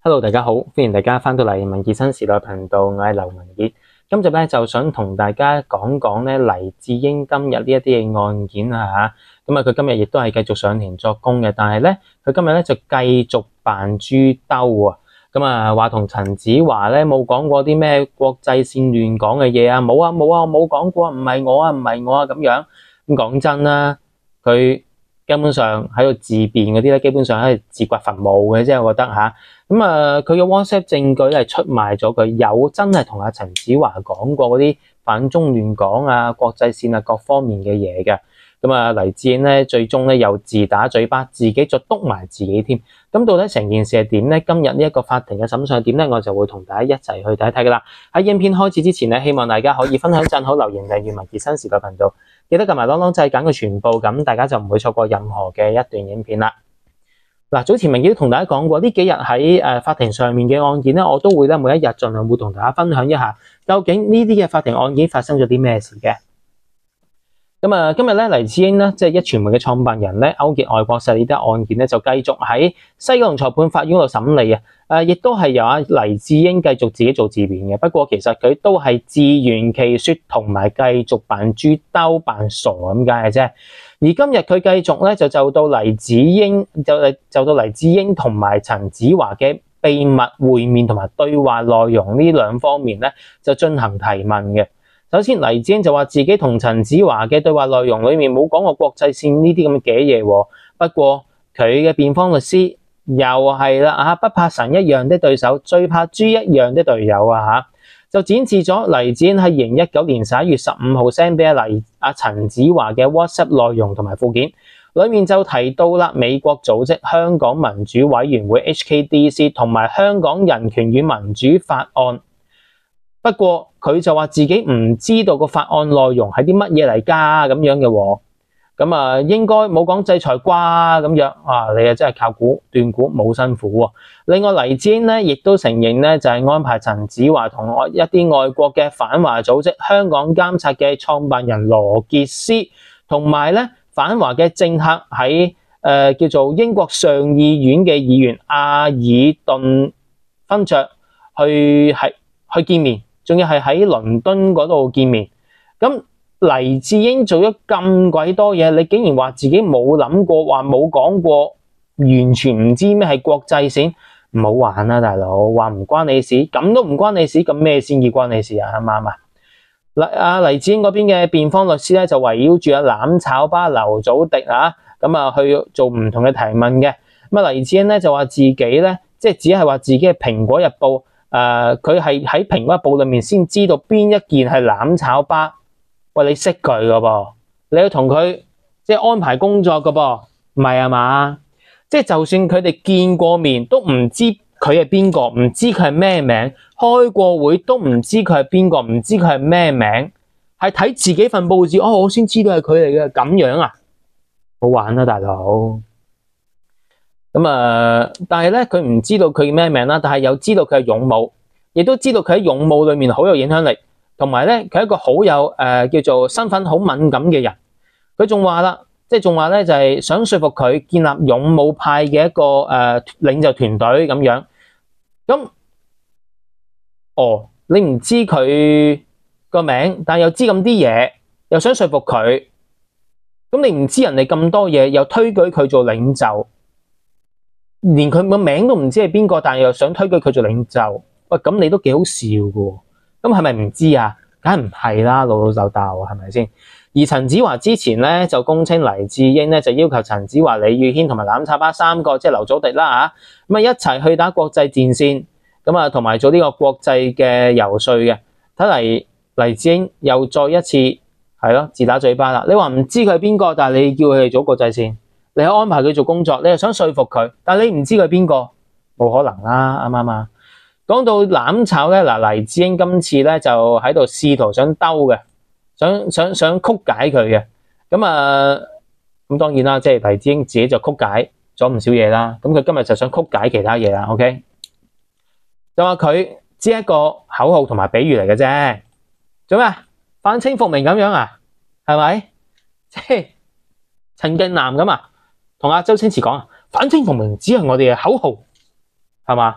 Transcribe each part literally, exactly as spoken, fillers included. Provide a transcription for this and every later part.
Hello， 大家好，歡迎大家翻到嚟文傑新時代頻道，我係劉文傑。今集咧就想同大家講講咧黎智英今日呢一啲嘅案件啊吓，咁啊佢今日亦都係繼續上庭作供嘅，但係咧佢今日咧就繼續扮豬兜啊，咁啊話同陳子華咧冇講過啲咩國際線亂講嘅嘢啊，冇啊冇啊，我冇講過，唔係我啊唔係我啊咁樣。咁講真啦，佢根本上喺度自辯嗰啲咧，基本上係自掘墳墓嘅，即係我覺得吓。咁啊，佢嘅 WhatsApp 證據係出賣咗佢有真係同阿陳子華講過嗰啲反中亂港啊、國際線啊各方面嘅嘢嘅。咁啊，黎智英咧最終咧又自打嘴巴，自己再督埋自己添。咁到底成件事係點咧？今日呢一個法庭嘅審訊係點咧？我就會同大家一齊去睇睇噶啦。喺影片開始之前咧，希望大家可以分享、讚好、留言、訂閱文傑新時代頻道，記得撳埋啷啷掣揀個全部，咁大家就唔會錯過任何嘅一段影片啦。嗱，早前文傑都同大家講過，呢幾日喺誒法庭上面嘅案件咧，我都會咧每一日盡量會同大家分享一下，究竟呢啲嘅法庭案件發生咗啲咩事嘅。咁啊，今日咧黎智英咧，即係壹傳媒嘅創辦人咧，勾結外國勢力啲案件咧，就繼續喺西九龍裁判法院度審理啊。誒，亦都係由阿黎智英繼續自己做自辯嘅。不過其實佢都係自圓其說，同埋繼續扮豬兜扮傻咁解嘅啫。而今日佢繼續咧就就到黎智英就就到黎智英同埋陳子華嘅秘密會面同埋對話內容呢兩方面咧就進行提問嘅。首先黎智英就話自己同陳子華嘅對話內容裏面冇講過國際線呢啲咁嘅嘢喎。不過佢嘅辯方律師又係啦嚇，不怕神一樣的對手，最怕豬一樣的隊友啊嚇。就展示咗黎智英喺二零一九年十一月十五號 send 俾阿黎阿陳子華嘅 WhatsApp 內容同埋附件，裡面就提到啦美國組織香港民主委員會 H K D C 同埋香港人權與民主法案。不過佢就話自己唔知道個法案內容係啲乜嘢嚟㗎咁樣嘅喎。咁啊，應該冇講制裁啩咁樣啊！你啊真係靠估斷估冇辛苦喎。另外黎智英咧，亦都承認咧，就係安排陳子華同一啲外國嘅反華組織香港監察嘅創辦人羅傑斯，同埋咧反華嘅政客喺誒、呃、叫做英國上議院嘅議員阿爾頓勳爵去係去見面，仲要係喺倫敦嗰度見面。咁黎智英做咗咁鬼多嘢，你竟然話自己冇諗過，話冇講過，完全唔知咩係國際線，唔好玩啦，大佬！話唔關你事，咁都唔關你事，咁咩先至關你事啊？啱唔啱啊？黎阿黎智英嗰邊嘅辯方律師咧，就圍繞住阿攬炒巴劉祖迪啊，咁啊去做唔同嘅提問嘅。咁啊黎智英咧就話自己咧，即係只係話自己係蘋果日報，誒佢係喺蘋果日報裏面先知道邊一件係攬炒巴。喂，你識佢噶噃？你要同佢即係安排工作噶噃？唔係啊嘛？即係就算佢哋見過面，都唔知佢係邊個，唔知佢係咩名，開過會都唔知佢係邊個，唔知佢係咩名，係睇自己份報紙，哦，我先知道係佢嚟嘅，咁樣啊？好玩啦，大佬！咁啊，但係咧，佢唔知道佢咩名啦，但係又知道佢係勇武，亦都知道佢喺勇武裏面好有影響力。同埋咧，佢係一個好有誒、呃、叫做身份好敏感嘅人。佢仲話啦，即係仲話咧，就係、是、想說服佢建立勇武派嘅一個誒、呃、領袖團隊咁樣。咁，哦，你唔知佢個名，但係又知咁啲嘢，又想說服佢。咁你唔知人哋咁多嘢，又推舉佢做領袖，連佢個名都唔知係邊個，但係又想推舉佢做領袖。喂，咁你都幾好笑㗎喎！咁係咪唔知啊？梗係唔係啦，老老實實係咪先？而陳子華之前咧就供稱黎智英咧就要求陳子華、李宇軒同埋攬炒巴三個即係劉祖迪啦嚇，咁啊一齊去打國際戰線，咁啊同埋做呢個國際嘅游說嘅。睇嚟黎智英又再一次係咯自打嘴巴啦。你話唔知佢係邊個，但係你叫佢哋做國際線，你去安排佢做工作，你又想說服佢，但係你唔知佢係邊個，冇可能啦，啱唔啱啊？講到攬炒咧，嗱黎智英今次咧就喺度試圖想兜嘅，想想想曲解佢嘅，咁啊咁當然啦，即係黎智英自己就曲解咗唔少嘢啦。咁佢今日就想曲解其他嘢啦 ，OK？ 就話佢只係一個口號同埋比喻嚟嘅啫，做咩啊？反清復明咁樣啊？係咪？即係陳近南咁啊，同阿周星馳講啊，反清復明只係我哋嘅口號，係嘛？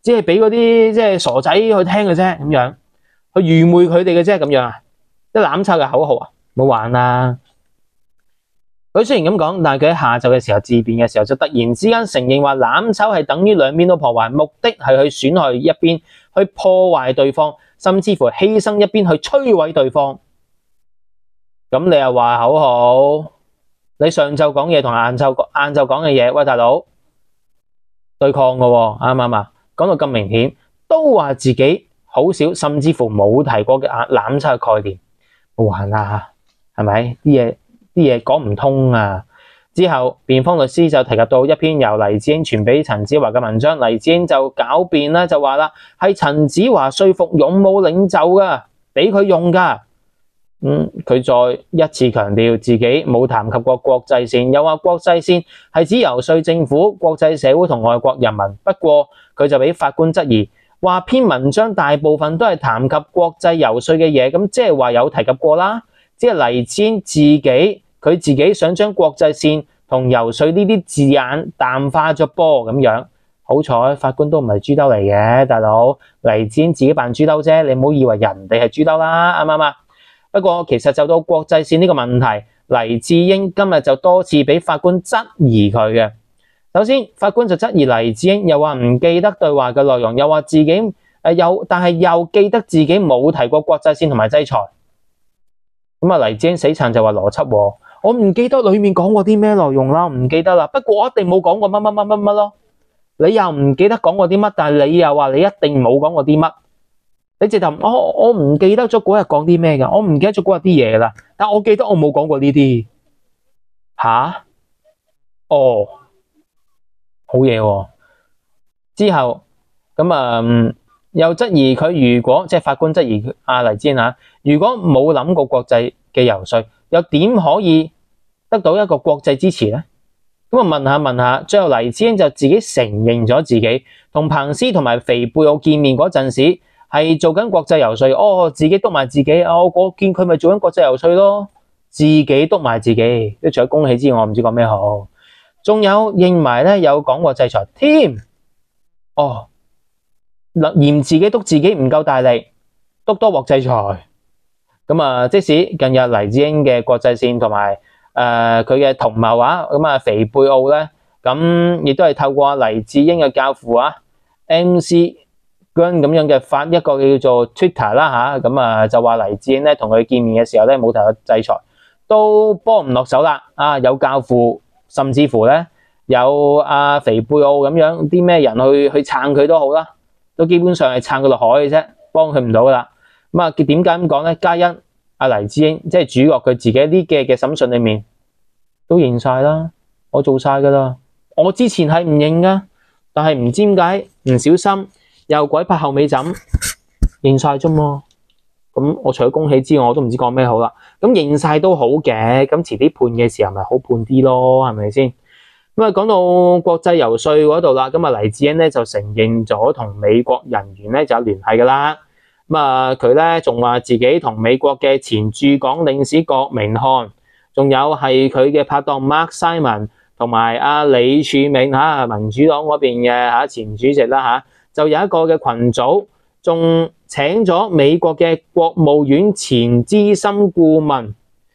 只係俾嗰啲即係傻仔去聽嘅啫，咁樣去愚昧佢哋嘅啫，咁樣啊，一攬炒嘅口號啊，冇玩啦！佢雖然咁講，但係佢喺下晝嘅時候自辯嘅時候，就突然之間承認話攬炒係等於兩邊都破壞，目的係去損害一邊，去破壞對方，甚至乎犧牲一邊去摧毀對方。咁你又話口號？你上晝講嘢同晏晝晏晝講嘅嘢，喂大佬對抗嘅喎，啱唔啱啊？講到咁明顯，都話自己好少，甚至乎冇提過嘅攬炒嘅概念，冇玩啦，係咪？啲嘢啲嘢講唔通啊！之後辯方律師就提及到一篇由黎智英傳俾陳子華嘅文章，黎智英就狡辯啦，就話啦係陳子華說服勇武領袖噶，俾佢用噶。嗯，佢再一次強調自己冇談及過國際線，又話國際線係指游說政府、國際社會同外國人民。不過佢就俾法官質疑，話篇文章大部分都係談及國際游說嘅嘢，咁即係話有提及過啦。即係黎智英自己佢自己想將國際線同游說呢啲字眼淡化咗波咁樣。好彩法官都唔係豬兜嚟嘅，大佬，黎智英自己扮豬兜啫，你唔好以為人哋係豬兜啦，啱唔啱啊？不過其實就到國際線呢個問題，黎智英今日就多次俾法官質疑佢嘅。首先，法官就質疑黎智英，又話唔記得對話嘅內容，又話自己誒有，但係又記得自己冇提過國際線同埋制裁。咁啊，黎智英死撐就話邏輯喎，我唔記得裡面講過啲咩內容啦，唔記得啦。不過我一定冇講過乜乜乜乜乜咯。你又唔記得講過啲乜，但係你又話你一定冇講過啲乜。你直頭我我唔記得咗嗰日講啲咩㗎，我唔記得咗嗰日啲嘢啦，但我記得我冇講過呢啲。吓？哦，好嘢喎。之後咁啊、嗯，又質疑佢如果即係法官質疑阿黎智英啊，如果冇諗過國際嘅游說，又點可以得到一個國際支持咧？咁啊問下問下，最後黎智英就自己承認咗自己同彭斯同埋肥貝奧見面嗰陣時，係做緊國際游說，哦，自己督埋自己，哦，我見佢咪做緊國際游說咯，自己督埋自己，都除咗恭喜之外，我唔知講咩好。仲有認埋咧有講過制裁添，哦，嫌自己督自己唔夠大力，督多獲制裁。咁啊，即使近日黎智英嘅國際線同埋誒佢嘅同謀啊，咁啊肥貝奧咧，咁亦都係透過黎智英嘅教父啊 M C 咁樣嘅發一個叫做 Twitter 啦吓，咁啊就話黎智英咧同佢見面嘅時候咧冇提過制裁，都幫唔落手啦。啊，有教父，甚至乎咧有阿肥貝奧咁樣啲咩人去去撐佢都好啦，都基本上係撐佢落海嘅啫，幫佢唔到噶啦。咁啊，點解咁講咧？皆因阿黎智英即係主角佢自己啲嘅嘅審訊裏面都認晒啦，我做晒噶啦，我之前係唔認噶，但係唔知點解唔小心。又鬼拍後尾枕，認晒啫嘛。咁我除咗恭喜之外，我都唔知講咩好啦。咁認晒都好嘅，咁遲啲判嘅時候咪好判啲咯，係咪先？咁啊，講到國際游說嗰度啦，咁啊黎智英咧就承認咗同美國人員咧就有聯繫噶啦。咁啊佢咧仲話自己同美國嘅前駐港領事郭明漢，仲有係佢嘅拍檔 Mark Simon 同埋阿李柱銘嚇民主黨嗰邊嘅嚇前主席啦嚇。就有一個嘅群組，仲請咗美國嘅國務院前資深顧問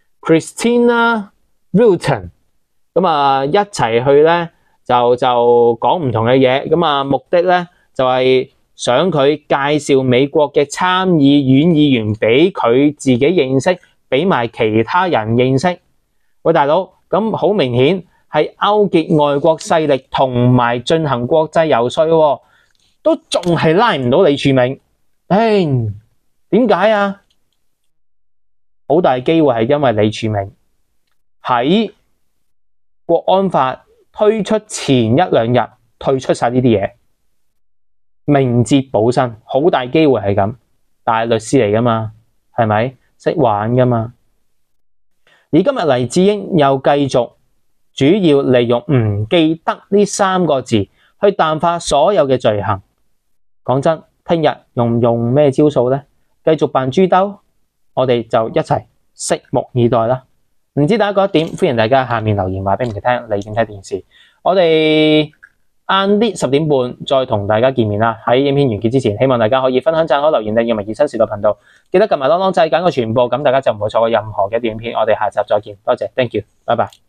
Christina Wilton， 咁啊一齊去咧就就講唔同嘅嘢，咁啊目的咧就係想佢介紹美國嘅參議院議員俾佢自己認識，俾埋其他人認識。喂大佬，咁好明顯係勾結外國勢力同埋進行國際游說喎。都仲係拉唔到李柱銘，唉，點解啊？好大機會係因為李柱銘喺國安法推出前一兩日退出晒呢啲嘢，明哲保身，好大機會係咁。大律師嚟噶嘛，係咪識玩噶嘛？而今日黎智英又繼續主要利用唔記得呢三個字去淡化所有嘅罪行。講真，聽日用唔用咩招數呢？繼續扮豬兜，我哋就一齊拭目以待啦。唔知大家覺得點？歡迎大家下面留言話俾我哋聽，你點睇電視？我哋晏啲十點半再同大家見面啦。喺影片完結之前，希望大家可以分享、讚好、留言訂閱埋健身時代頻道，記得撳埋啷啷掣揀個全部，咁大家就唔會錯過任何嘅一段影片。我哋下集再見，多謝 ，thank you，拜拜。